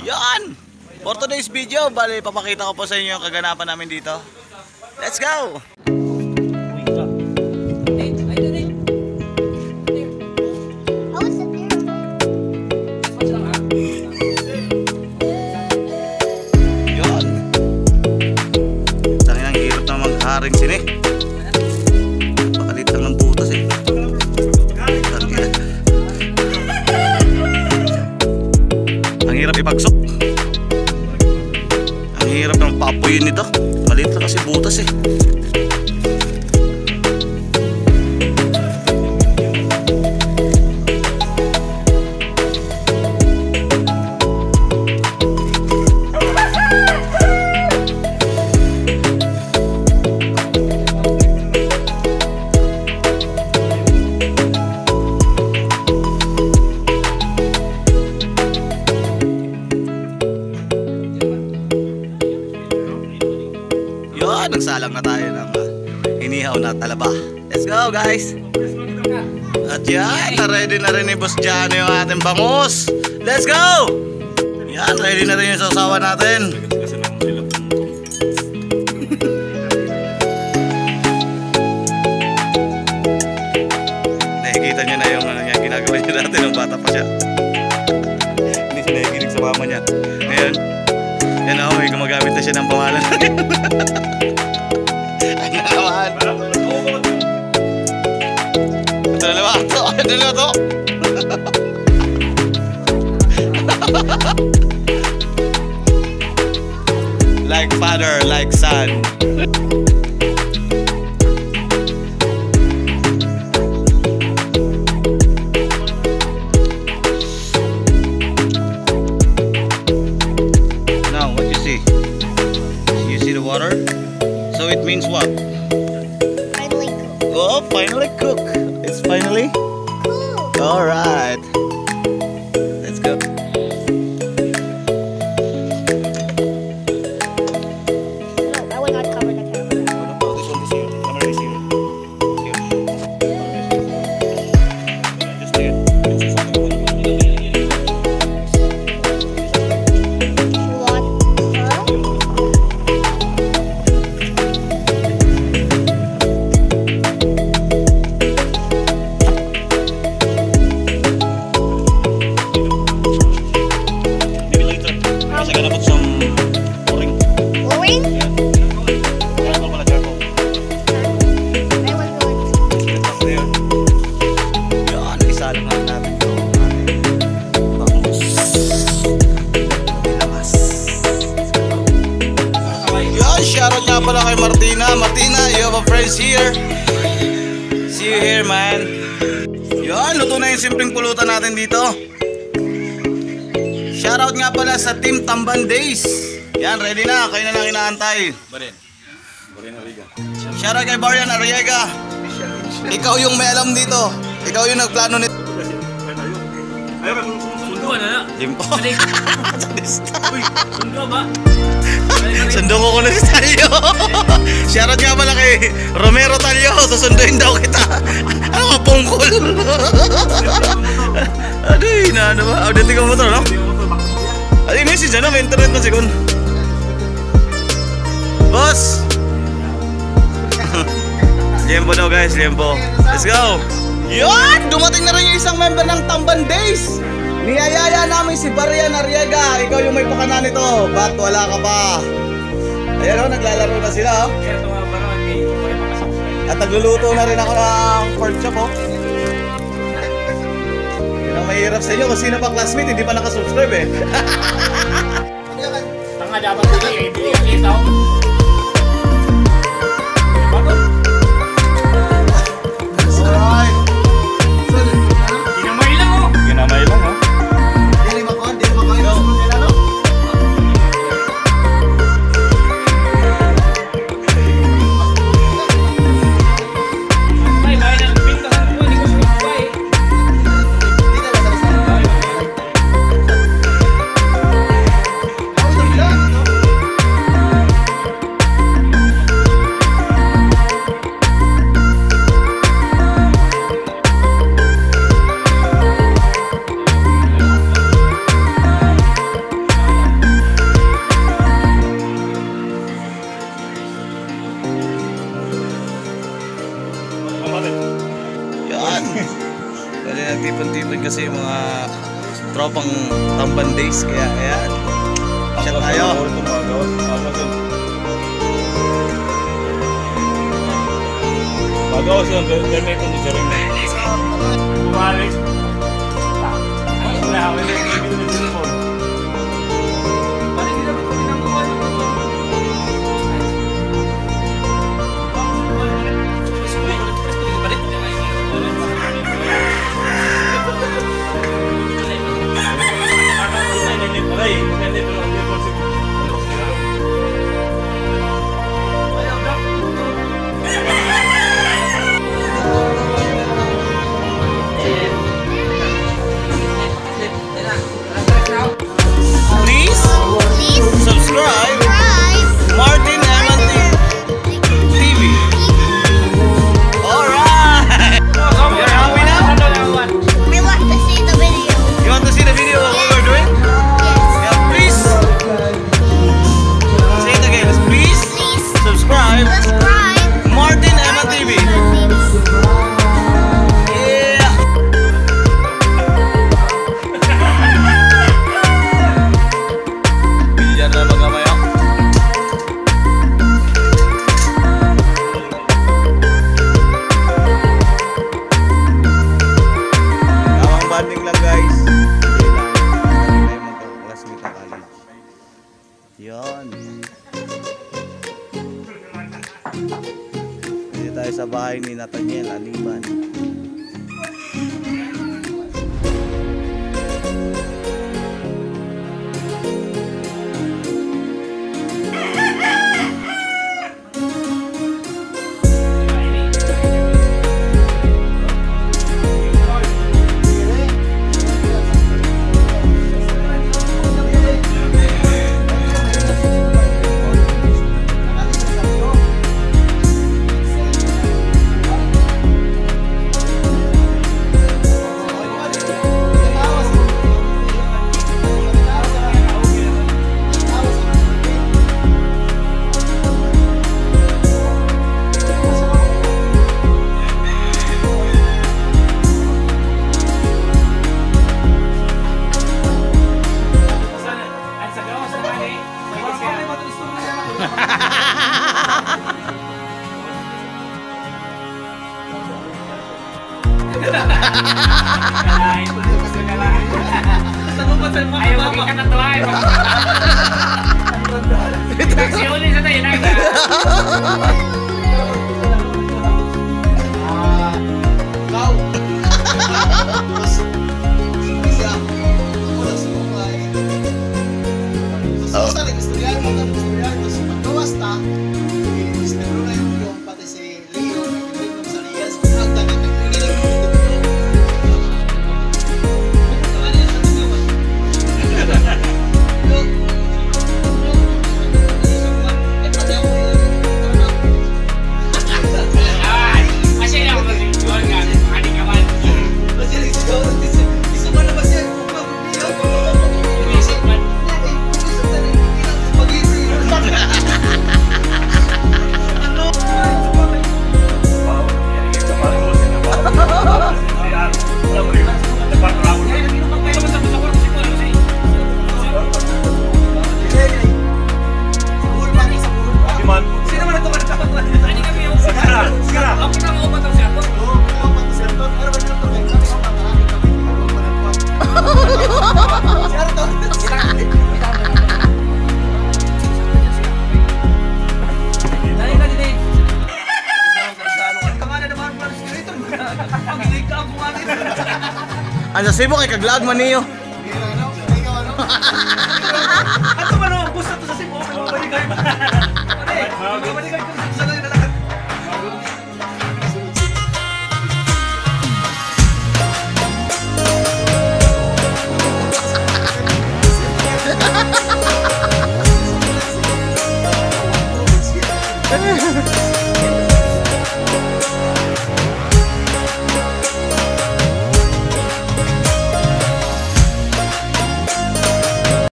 Yan! For today's video, bali papakita ko po sa inyo yung kaganapan namin dito. Let's go! Yan! Tangin ang hirap na magharing sini. Pakalit lang ng butas eh. Ang hirap ipagsok. Ang hirap ng papoyin nito. Maliit lang kasi butas eh. Nagsalang na tayo ng inihaw na talaba. Let's go guys. At yan, ready na rin ni Boss Johnny yung ating bangus. Let's go. Yan, ready na rin yung sasawa natin. Nakikita nyo na yung ginagawa niya natin ng bata pa siya. Hindi siya nakikinig sa mama niya. Ngayon, yan ako, may gumagamit na siya ng pangalan. Ay na naman. Ito na naman ito. Ito na ito. Like father, like son. Now, what you see? You see the water? So it means what? Finally cooked. Oh, finally cook. It's finally Cool. all right. Let's go. No, I will not cover the camera. This one is here. Camera is here. Here. Just take it. What? Maybe later. Kasi gonna put some o-ring. Orange? Charcoal pala, charcoal. I will do it. Let's go there. Yan, isalang lang natin ito. Bangus. Lakas. Yan, shoutout nga pala kay Martina. Martina, you have a friends here. See you here, man. Yan, luto na yung simpleng pulutan natin dito. Shoutout nga pala sa Team Tamban Days. Yan, ready na. Kayo na lang inaantay. Barian Arriaga. Shoutout kay Barian Arriaga. Ikaw yung may alam dito. Ikaw yung nagplano nito. Sundo na na. Limpo. Uy, sundo ba? Sundong ko na si Talyo. Shoutout nga pala kay Romero Talyo. Susunduin daw kita. Ano ka, pungkol? Ano yun? Ano ba? Dito ka motor, no? Ay, message na, may internet na sigon. Boss! Liempo daw guys, liempo. Let's go! Yan! Dumating na rin yung isang member ng Tamban Days. Niyayaya namin si Barian Arriaga. Ikaw yung may pakana nito. Ba't wala ka pa? Ayan o, naglalaro na sila o. At nagluluto na rin ako ng pork chop o. Yun ang mahirap sa inyo kung sino pa classmate hindi pa nakasubscribe eh. Tanga dapat dito eh, hindi ka kita o. Alright. Ginamay lang o. Ginamay lang o. Dili makon. Ay, bahay na ng pinta sa buwan, hindi ko sumabay. tropang Tamban Days. Kaya ayan, chat tayo. Bagus yang bermain itu sering balik. Sudah awalnya gitu di phone. Paling kita pinang buat subscribe Martin Eman TV. Alright. You're happy now? We want to see the video. You want to see the video of what we're doing? Yes. Yeah, please. Say it again. Please Please subscribe subscribe. Martin Eman TV. Yeah. Bilyar na mga mayo. Tamang banding lang guys. Hindi lang. Hindi tayo magka-classmate ng college. Yan. Hindi tayo sa bahay ni Nathaniel Aliban. Ayaw maging kanatuay. Taksi ulit sa tayo na. Ano sa Cebu kay kaglaag man niyo.